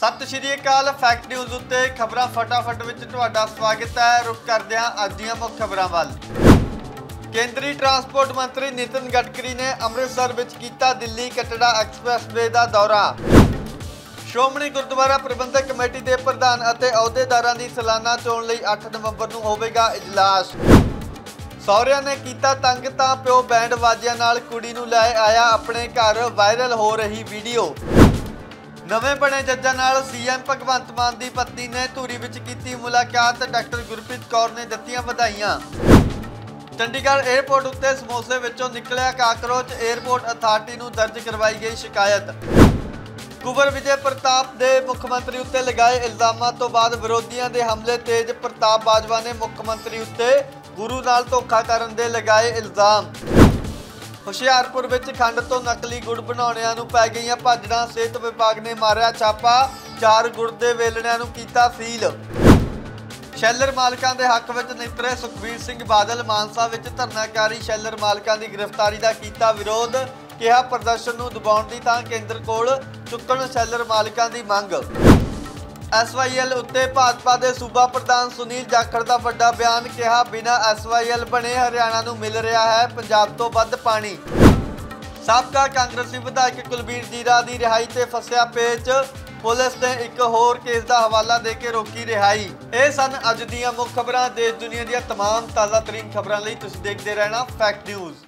सत श्री अकाल। Fact news उत्ते खबरां फटाफट विच तुहाडा स्वागत है। रुख करदे हां अज दीआं मुख खबरां वल। केंद्री ट्रांसपोर्ट मंत्री नितिन गडकरी ने अमृतसर विच कीता दिल्ली कटड़ा एक्सप्रैसवे दा दौरा। श्रोमणी गुरुद्वारा प्रबंधक कमेटी के प्रधान अते अहुदेदारां दी सालाना चोण लई 8 नवंबर नूं होवेगा इजलास। सहुरिਆਂ ने कीता तंग तां प्यो बैंड वाजियां नाल कुड़ी नूं लै आया अपने घर। वायरल हो रही वीडियो। नवे बने जज्जां नाल सीएम भगवंत मान की पत्नी ने धूरी विच कीती मुलाकात। डॉक्टर गुरप्रीत कौर ने दित्तियां वधाइयां। चंडीगढ़ एयरपोर्ट उत्ते समोसे विचों निकलिया काकरोच। एयरपोर्ट अथार्टी नूं दर्ज करवाई गई शिकायत। कुंवर विजय प्रताप दे मुख्यमंत्री उत्ते लगाए इल्जामां तो बाद विरोधियों के हमले तेज। प्रताप बाजवा ने मुख्यमंत्री उत्ते गुरु नाल धोखा करन दे लगाए इल्जाम। हुशियारपुर विच खंड तो नकली गुड़ बनाउणिਆਂ नूं पै गईयां भाजड़ां। सेहत विभाग ने मारिया छापा। 4 गुड़ दे वेलणिਆਂ नूं कीता सील। शैलर मालकां दे हक विच नितरे सुखबीर सिंह बादल। मानसा विच धरनाकारी शैलर मालकां दी गिरफ्तारी दा कीता विरोध। कहा प्रदर्शन नूं दबाउण दी तां केंद्र कोल चुक्कण शैलर मालकां दी मंग। SYL उत्ते भाजपा के सूबा प्रधान सुनील जाखड़ का वड्डा बयान। कहा बिना SYL बने हरियाणा नूं मिल रहा है पंजाब तो वध पानी। साबका कांग्रेसी विधायक कुलबीर जीरा की रिहाई ते फसिया पेच। पुलिस ने एक होर केस का हवाला दे के रोकी रिहाई। ये सन अज दीआं मुख खबरां। देश दुनिया दी तमाम ताज़ा तरीन खबरां लई तुसीं देखदे रहना फैक्ट न्यूज़।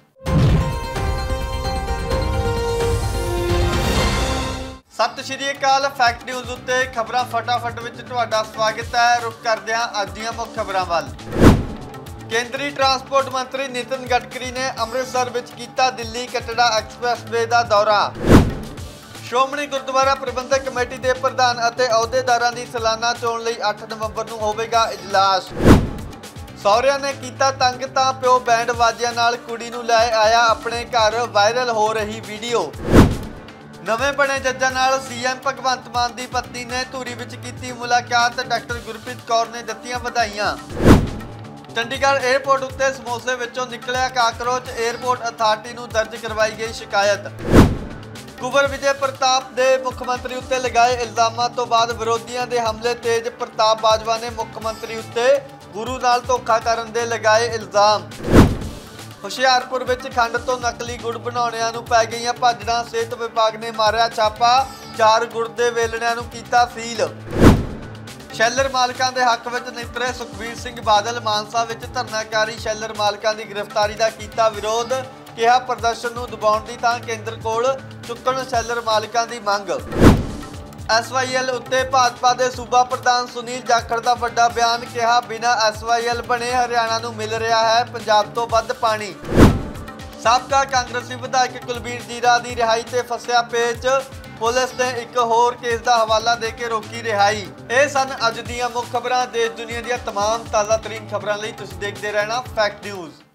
सत श्री अकाल। फैक्ट न्यूज़ उत्ते खबरां फटाफट विच तुहाडा स्वागत है। रुख करदे हां अज दीआं मुख खबरां वल। केंद्री ट्रांसपोर्ट मंत्री नितिन गडकरी ने अमृतसर विच कीता दिल्ली कटड़ा एक्सप्रैसवे दा दौरा। श्रोमणी गुरुद्वारा प्रबंधक कमेटी के प्रधान अते अहुदेदारां दी सालाना चोण लई 8 नवंबर नूं होवेगा इजलास। सहुरिਆਂ ने कीता तंग तां प्यो बैंड वाजियां नाल कुड़ी नूं लै आया अपने घर। वायरल हो रही वीडियो। नवे बने जज्जां नाल सीएम भगवंत मान की पत्नी ने धूरी विच कीती मुलाकात। डॉक्टर गुरप्रीत कौर ने दित्तियां वधाइयां। चंडीगढ़ एयरपोर्ट उत्ते समोसे विचों निकलिया काकरोच। एयरपोर्ट अथार्टी नूं दर्ज करवाई गई शिकायत। कुंवर विजय प्रताप दे मुख्यमंत्री उत्ते लगाए इल्जामां तो बाद विरोधियों के हमले तेज। प्रताप बाजवा ने मुख्यमंत्री उत्ते गुरु नाल धोखा करन दे लगाए इल्जाम। हुशियारपुर विच खंड तो नकली गुड़ बनाउणिਆਂ नूं पै गईयां भाजड़ां। सेहत विभाग ने मारिया छापा। 4 गुड़ दे वेलणिਆਂ नूं कीता सील। शैलर मालकां दे हक विच नितरे सुखबीर सिंह बादल। मानसा विच धरनाकारी शैलर मालकां दी गिरफ्तारी दा कीता विरोध। कहा प्रदर्शन नूं दबाउण दी तां केंद्र कोल चुक्कण शैलर मालकां दी मंग। SYL उत्ते भाजपा के सूबा प्रधान सुनील जाखड़ का वड्डा बयान। कहा बिना SYL बने हरियाणा नूं मिल रहा है पंजाब तो वध पानी। साबका कांग्रेसी विधायक कुलबीर जीरा की रिहाई ते फसिया पेच। पुलिस ने एक होर केस का हवाला दे के रोकी रिहाई। ये सन अज दीआं मुख खबरां। देश दुनिया दी तमाम ताज़ा तरीन खबरां लई तुसीं देखदे रहना फैक्ट न्यूज़।